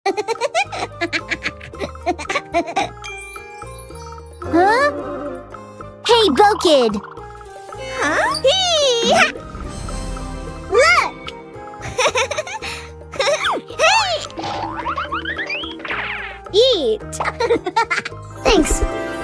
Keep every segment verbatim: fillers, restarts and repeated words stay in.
Huh? Hey, Bo-Kid! Huh? Hee! Look! Hey! Eat! Thanks!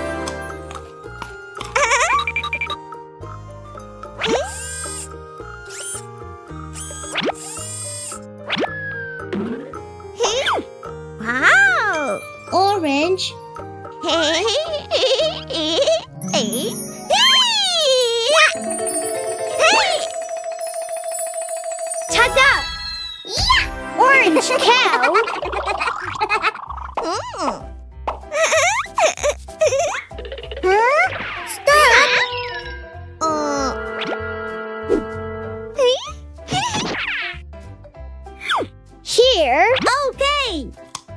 Wow! Orange! Ta-da! Yeah! Orange cow! Mm. Huh? Stop! Uh. Here! Okay!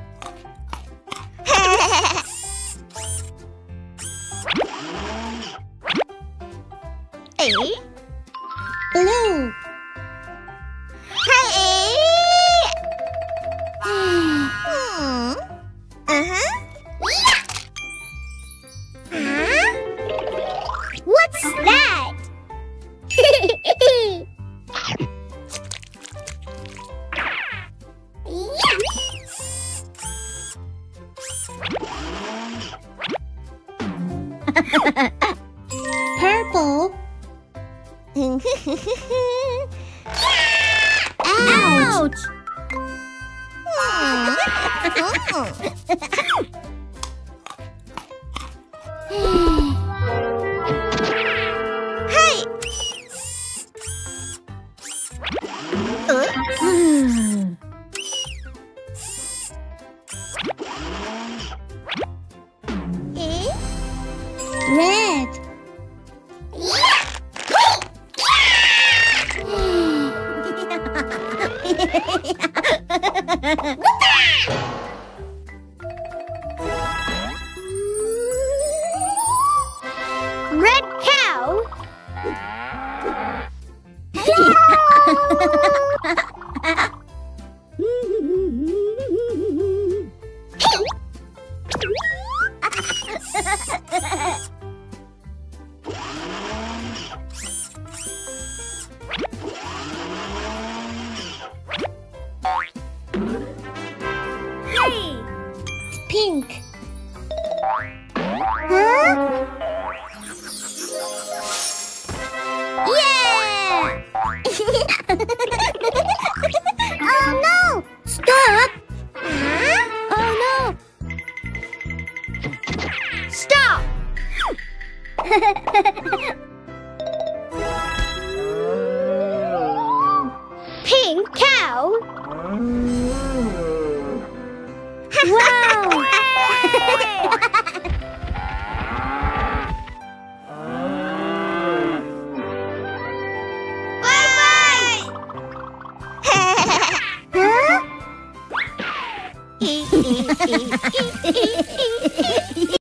Hey! Blue! Hey! Hmm. Uh-huh. Yeah! Huh? What's that? Purple! Ouch! Hey! Hmm. Red! Red cow! Hey! Pink! Huh? Yeah! Oh no! Stop! Huh? Oh Stop! no! Pink cow? Wow! Bye-bye! Huh?